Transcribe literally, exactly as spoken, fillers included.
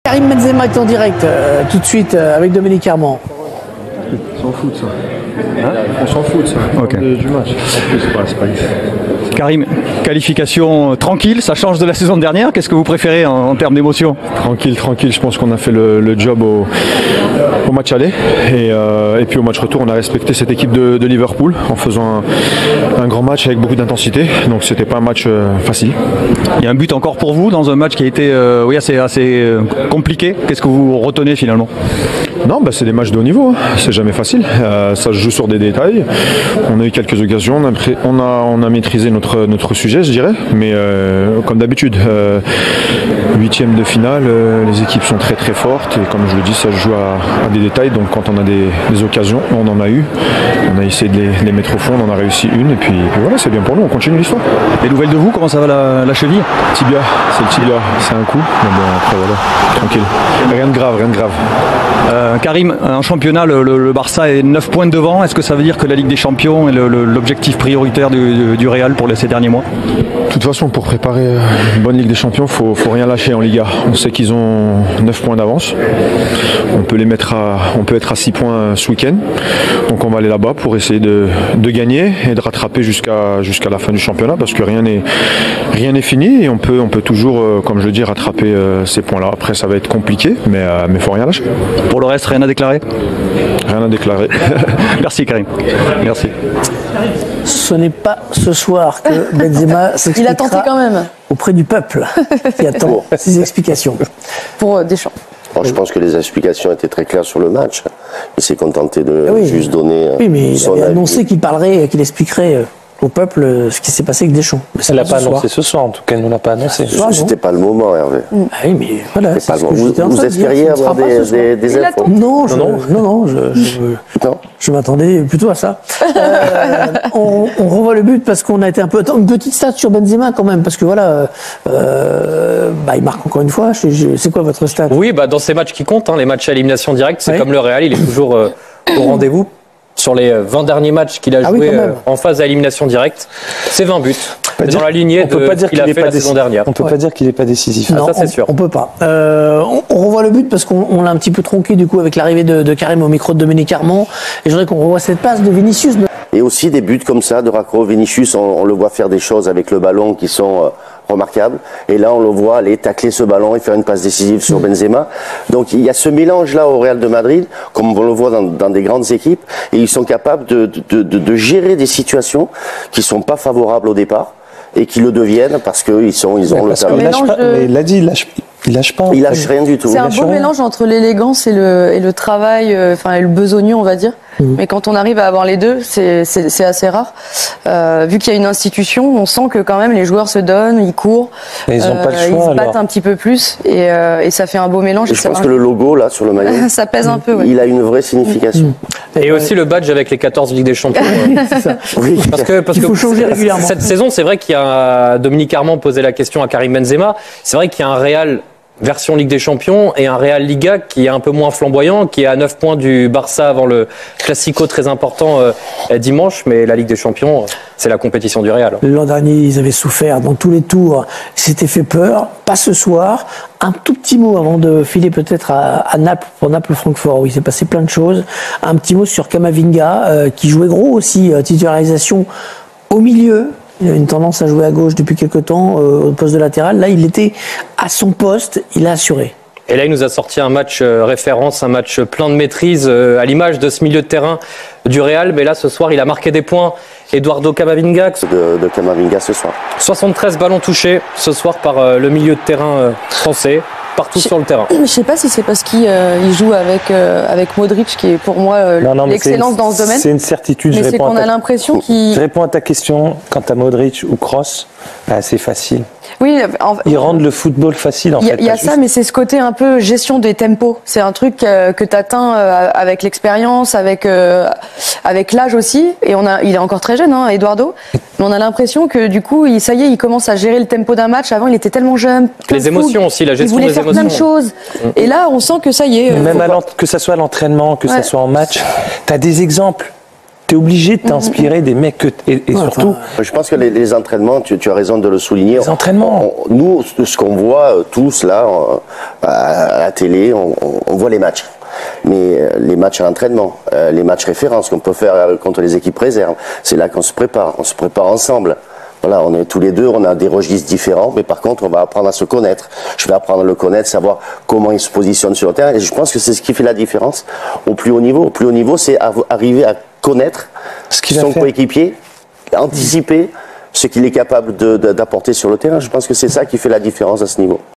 Karim Benzema est en direct euh, tout de suite euh, avec Dominique Armand. On s'en fout de ça. Hein on s'en fout de ça. Okay. De, du match. En plus, c'est pas, c'est pas Karim, qualification tranquille, ça change de la saison dernière. Qu'est-ce que vous préférez en, en termes d'émotion? Tranquille, tranquille. Je pense qu'on a fait le, le job au, au match aller. Et, euh, et puis au match retour, on a respecté cette équipe de, de Liverpool en faisant un, un grand match avec beaucoup d'intensité. Donc c'était pas un match euh, facile. Il y a un but encore pour vous dans un match qui a été euh, oui, assez, assez euh, compliqué. Qu'est-ce que vous retenez finalement? Non, bah c'est des matchs de haut niveau, hein. C'est jamais facile, euh, ça se joue sur des détails. On a eu quelques occasions, on a, on a, on a maîtrisé notre, notre sujet, je dirais, mais euh, comme d'habitude, euh, huitième de finale, euh, les équipes sont très très fortes et comme je le dis, ça se joue à, à des détails, donc quand on a des, des occasions, on en a eu, on a essayé de les, de les mettre au fond, on en a réussi une et puis, et puis voilà, c'est bien pour nous, on continue l'histoire. Des nouvelles de vous, comment ça va la, la cheville? Tibia, c'est le tibia, c'est un coup, mais bon après voilà, tranquille, rien de grave, rien de grave. Euh, Karim, en championnat, le, le, le Barça est neuf points devant. Est-ce que ça veut dire que la Ligue des Champions est l'objectif prioritaire du, du Real pour les, ces derniers mois? De toute façon, pour préparer une bonne Ligue des Champions, il faut, faut rien lâcher en Liga. On sait qu'ils ont neuf points d'avance. On peut les mettre à, on peut être à six points ce week-end. Donc on va aller là-bas pour essayer de, de gagner et de rattraper jusqu'à jusqu'à la fin du championnat parce que rien n'est rien n'est fini et on peut, on peut toujours, comme je le dis, rattraper ces points-là. Après, ça va être compliqué, mais il ne faut rien lâcher. Pour le reste, rien à déclarer? Rien à déclarer. Merci Karim. Merci. Ce n'est pas ce soir que Benzema s'expliquera. Il a tenté quand même. Auprès du peuple qui attend ses explications. Pour Deschamps. Bon, je pense que les explications étaient très claires sur le match. Il s'est contenté de oui, juste donner. Oui, mais il son avait avis. annoncé qu'il parlerait, qu'il expliquerait au peuple ce qui s'est passé avec Deschamps. Elle l'a pas annoncé ce soir, en tout cas, elle ne l'a pas annoncé. C'était pas le moment, Hervé. Ah oui, mais voilà. Pas le vous vous espériez avoir des, des, des infos? Non, je, non, non, non, je, je, non. je m'attendais plutôt à ça. Euh, on, on revoit le but parce qu'on a été un peu... Attends, une petite stat sur Benzema quand même, parce que voilà, euh, bah, il marque encore une fois. C'est quoi votre stat? Oui, bah, dans ces matchs qui comptent, hein, les matchs à élimination directe, c'est oui. Comme le Real, il est toujours euh, au rendez-vous. Sur les vingt derniers matchs qu'il a ah joué oui, euh, en phase à élimination directe, c'est vingt buts. C'est dans la lignée de ce qu'il a fait la saison dernière. On ne peut ouais. pas dire qu'il n'est pas décisif. Non, ah, ça c'est on, sûr. On peut pas. Euh, on, on revoit le but parce qu'on l'a un petit peu tronqué du coup avec l'arrivée de, de Karim au micro de Dominique Armand. Et je voudrais qu'on revoie cette passe de Vinicius. Et aussi des buts comme ça de raccro. Vinicius, on, on le voit faire des choses avec le ballon qui sont euh, remarquables. Et là, on le voit aller tacler ce ballon et faire une passe décisive sur Benzema. Donc il y a ce mélange-là au Real de Madrid, comme on le voit dans, dans des grandes équipes, et ils sont capables de, de, de, de gérer des situations qui sont pas favorables au départ et qui le deviennent parce qu'ils sont, ils ont ouais, le talent. Il lâche pas, mais il l'a dit, il lâche, il lâche pas. Il lâche rien du tout. C'est un beau mélange entre l'élégance et le, et le travail, enfin euh, et le besogneux, on va dire. Mmh. Mais quand on arrive à avoir les deux, c'est assez rare. Euh, vu qu'il y a une institution, on sent que quand même les joueurs se donnent, ils courent, et ils ont euh, pas le choix, ils se battent alors. un petit peu plus et, euh, et ça fait un beau mélange. Et je pense que le logo là sur le maillot, ça pèse un peu. Ouais. Il a une vraie signification. Mmh. Et aussi le badge avec les quatorze Ligues des Champions. C'est ça. Oui. Parce que parce il faut que changer régulièrement. Cette saison, c'est vrai qu'il y a Dominique Armand posait la question à Karim Benzema. C'est vrai qu'il y a un Real version Ligue des Champions et un Real Liga qui est un peu moins flamboyant, qui est à neuf points du Barça avant le Classico très important euh, dimanche, mais la Ligue des Champions, c'est la compétition du Real. L'an dernier, ils avaient souffert dans tous les tours, ils s'étaient fait peur, pas ce soir. Un tout petit mot avant de filer peut-être à, à Naples, pour Naples-Francfort, où il s'est passé plein de choses. Un petit mot sur Camavinga, euh, qui jouait gros aussi, euh, titularisation au milieu. Il a une tendance à jouer à gauche depuis quelques temps euh, au poste de latéral. Là, il était à son poste, il a assuré. Et là, il nous a sorti un match euh, référence, un match plein de maîtrise, euh, à l'image de ce milieu de terrain du Real. Mais là, ce soir, il a marqué des points. Eduardo Camavinga. De, de Camavinga ce soir. soixante-treize ballons touchés ce soir par euh, le milieu de terrain euh, français. Partout sur le terrain. Je sais pas si c'est parce qu'il euh, joue avec euh, avec Modric qui est pour moi euh, l'excellence dans ce domaine. C'est une certitude. Mais c'est qu'on a l'impression qu'il. Je réponds à ta question. Quant à Modric ou Kroos, bah, c'est facile. Oui, en... ils rendent le football facile en y a, fait. Il y a ça, juste... mais c'est ce côté un peu gestion des tempos. C'est un truc euh, que tu atteins euh, avec l'expérience, avec euh, avec l'âge aussi. Et on a, il est encore très jeune, hein, Eduardo. Mais on a l'impression que du coup, il, ça y est, il commence à gérer le tempo d'un match. Avant, il était tellement jeune. Les émotions aussi, la gestion des émotions. Il voulait faire émotions. plein de choses. Mmh. Et là, on sent que ça y est. Même à que ça soit à l'entraînement, que ouais. ça soit en match, tu as des exemples. tu es obligé de t'inspirer des mecs que, et, et Ouais, surtout. enfin, Je pense que les, les entraînements, tu, tu as raison de le souligner. Les entraînements. On- nous, ce qu'on voit euh, tous là, euh, à la télé, on, on- on voit les matchs. Mais euh, les matchs à l'entraînement, euh, les matchs références qu'on peut faire euh, contre les équipes réserves, c'est là qu'on se prépare. On se prépare ensemble. Voilà, on est tous les deux, on a des registres différents, mais par contre, on va apprendre à se connaître. Je vais apprendre à le connaître, savoir comment il se positionne sur le terrain. Et je pense que c'est ce qui fait la différence au plus haut niveau. Au plus haut niveau, c'est av- arriver à connaître Ce qu'il va son faire. coéquipier, anticiper ce qu'il est capable de- de- d'apporter sur le terrain. Je pense que c'est ça qui fait la différence à ce niveau.